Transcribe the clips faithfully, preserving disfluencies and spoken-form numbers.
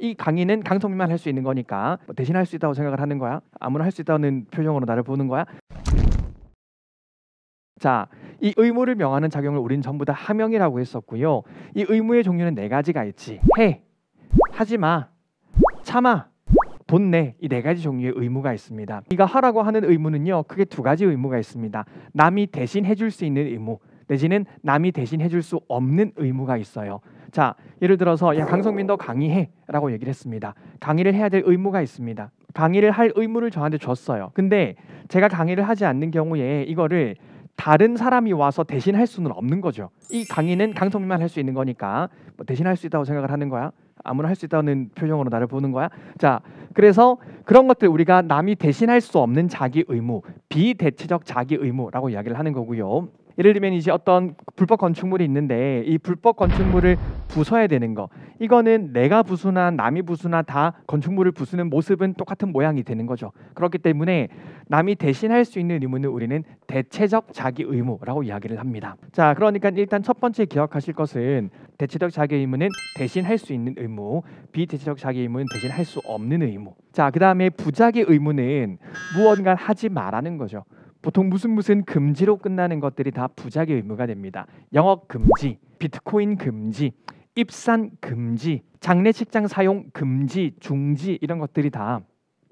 이 강의는 강성민만 할 수 있는 거니까 뭐 대신 할 수 있다고 생각을 하는 거야? 아무나 할 수 있다는 표정으로 나를 보는 거야? 자, 이 의무를 명하는 작용을 우리는 전부 다 하명이라고 했었고요. 이 의무의 종류는 네 가지가 있지. 해, 하지 마, 참아, 돈 내. 이 네 가지 종류의 의무가 있습니다. 네가 하라고 하는 의무는요, 크게 두 가지 의무가 있습니다. 남이 대신 해줄 수 있는 의무, 내지는 남이 대신 해줄 수 없는 의무가 있어요. 자, 예를 들어서 야 강성민 너 강의해 라고 얘기를 했습니다. 강의를 해야 될 의무가 있습니다. 강의를 할 의무를 저한테 줬어요. 근데 제가 강의를 하지 않는 경우에 이거를 다른 사람이 와서 대신 할 수는 없는 거죠. 이 강의는 강성민만 할 수 있는 거니까 뭐 대신 할 수 있다고 생각을 하는 거야? 아무나 할 수 있다는 표정으로 나를 보는 거야? 자, 그래서 그런 것들 우리가 남이 대신할 수 없는 자기 의무, 비대체적 자기 의무라고 이야기를 하는 거고요. 예를 들면 이제 어떤 불법 건축물이 있는데 이 불법 건축물을 부숴야 되는 거, 이거는 내가 부수나 남이 부수나 다 건축물을 부수는 모습은 똑같은 모양이 되는 거죠. 그렇기 때문에 남이 대신할 수 있는 의무는 우리는 대체적 자기 의무라고 이야기를 합니다. 자, 그러니까 일단 첫 번째 기억하실 것은 대체적 자기 의무는 대신할 수 있는 의무, 비대체적 자기 의무는 대신할 수 없는 의무. 자, 그 다음에 부자기 의무는 무언가 하지 말라는 거죠. 보통 무슨 무슨 금지로 끝나는 것들이 다 부자기 의무가 됩니다. 영업 금지, 비트코인 금지, 입산 금지, 장례식장 사용 금지, 중지 이런 것들이 다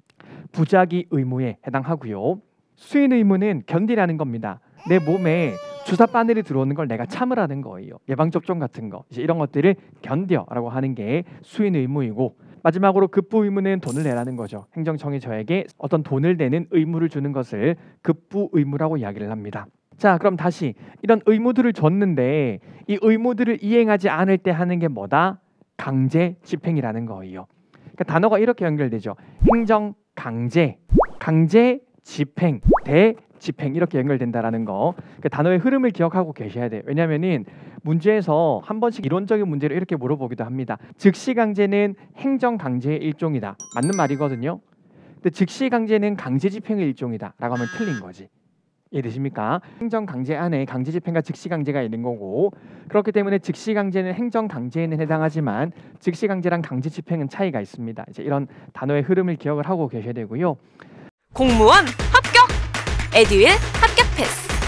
부자기 의무에 해당하고요. 수인 의무는 견디라는 겁니다. 내 몸에 주사 바늘이 들어오는 걸 내가 참으라는 거예요. 예방접종 같은 거, 이제 이런 것들을 견뎌라고 하는 게 수인 의무이고, 마지막으로 급부 의무는 돈을 내라는 거죠. 행정청이 저에게 어떤 돈을 내는 의무를 주는 것을 급부 의무라고 이야기를 합니다. 자, 그럼 다시 이런 의무들을 줬는데 이 의무들을 이행하지 않을 때 하는 게 뭐다? 강제 집행이라는 거예요. 그러니까 단어가 이렇게 연결되죠. 행정 강제, 강제 집행, 대집행 이렇게 연결된다라는 거. 그 단어의 흐름을 기억하고 계셔야 돼요. 왜냐하면은 문제에서 한 번씩 이론적인 문제를 이렇게 물어보기도 합니다. 즉시 강제는 행정 강제의 일종이다. 맞는 말이거든요. 근데 즉시 강제는 강제 집행의 일종이다 라고 하면 틀린 거지. 이해되십니까? 행정 강제 안에 강제 집행과 즉시 강제가 있는 거고, 그렇기 때문에 즉시 강제는 행정 강제에는 해당하지만 즉시 강제랑 강제 집행은 차이가 있습니다. 이제 이런 단어의 흐름을 기억을 하고 계셔야 되고요. 공무원 합격! 에듀윌 합격 패스!